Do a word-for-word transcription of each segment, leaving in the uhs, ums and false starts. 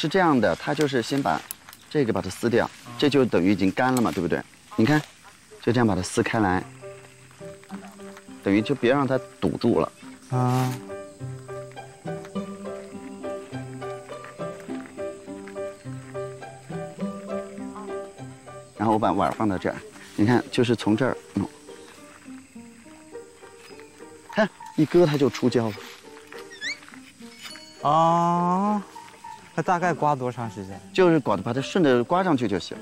是这样的，它就是先把这个把它撕掉，这就等于已经干了嘛，对不对？你看，就这样把它撕开来，等于就别让它堵住了啊。然后我把碗放到这儿，你看，就是从这儿弄，看一割它就出胶了。 啊，那大概刮多长时间？ 就是刮的，把它顺着刮上去就行。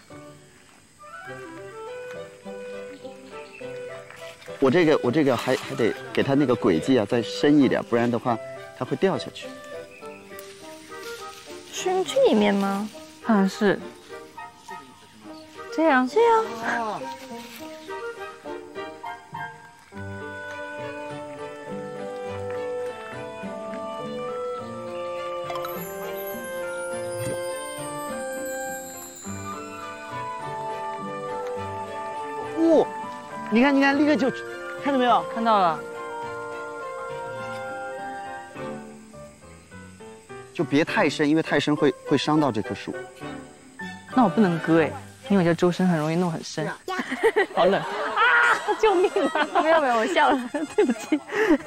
我这个我这个还还得给它那个轨迹啊再深一点，不然的话它会掉下去。 是用这一面吗？ 好像是。这样。 这样。 哦。哦，你看，你看，立刻就，看到没有？ 看到了。 就别太深，因为太深会会伤到这棵树。 那我不能割哎，因为我觉得周深很容易弄很深。好冷啊！救命啊！ 没有没有，我笑了， 对不起。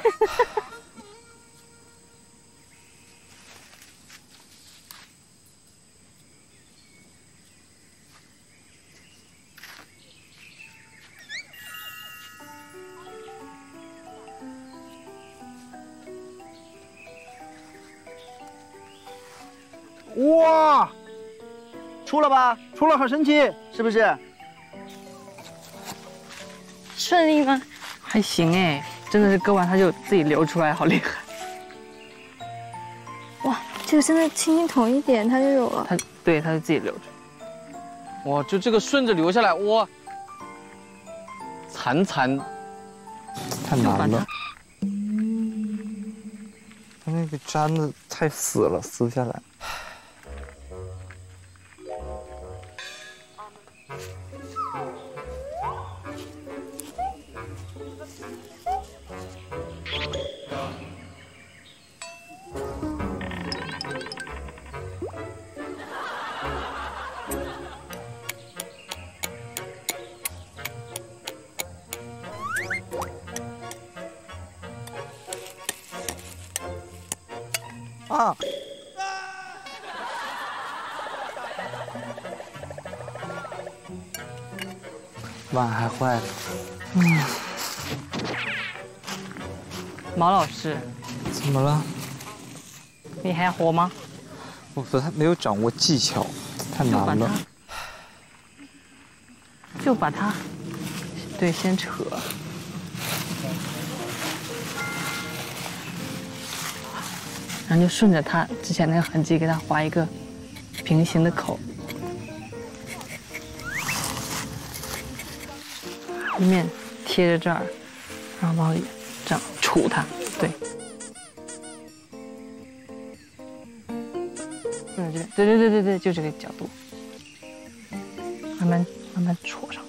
哇，出了吧？出了，好神奇，是不是？ 顺利吗？ 还行哎，真的是割完它就自己流出来，好厉害。 哇，这个真的轻轻捅一点它就有了。 它对，它就自己流出来。哇，就这个顺着流下来，哇，残残， 太难了。它那个粘的太死了，撕不下来。啊！碗还坏了。嗯。 毛老师， 怎么了？ 你还活吗？ 我不太没有掌握技巧，太难了。 就把它，对，先扯。然后就顺着它之前那个痕迹，给它划一个平行的口，一面贴着这儿，然后往里这样杵它，对。顺着这边，对对对对对，就这个角度，慢慢慢慢戳上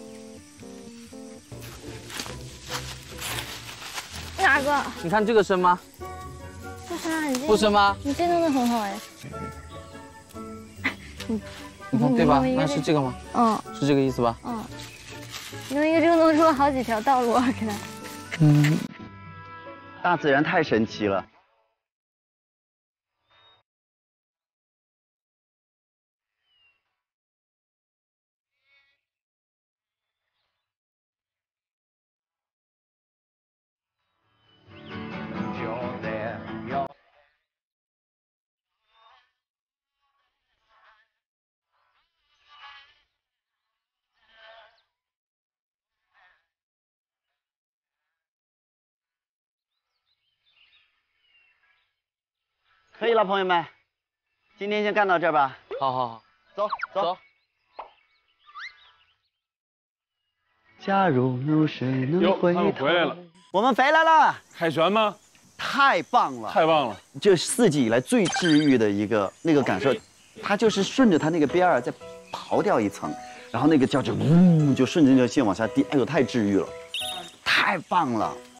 去。哪个？ 你看这个深吗？ 不深啊，你这不深吗？ 你这弄得很好哎。 你你看对吧？那是这个吗？ 嗯， 是这个意思吧？ 嗯。弄一个就弄出了好几条道路啊，给他。 嗯，大自然太神奇了。可以了，朋友们，今天先干到这儿吧。 好好好， 走走。 走假如流水能回头。 回来了， 我们回来了。 凯旋吗？ 太棒了， 太棒了！ 这四季以来最治愈的一个那个感受，它就是顺着它那个边儿再刨掉一层，然后那个胶就呜就顺着那条线往下滴，哎呦，太治愈了，太棒了。